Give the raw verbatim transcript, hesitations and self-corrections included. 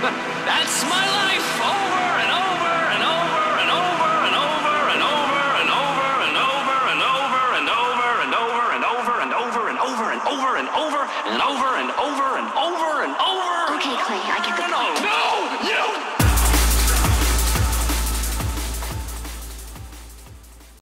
That's my life, over and over and over and over and over and over and over and over and over and over and over and over and over and over and over and over and over and over and over and over. Okay, Clay, I get the point. No, no!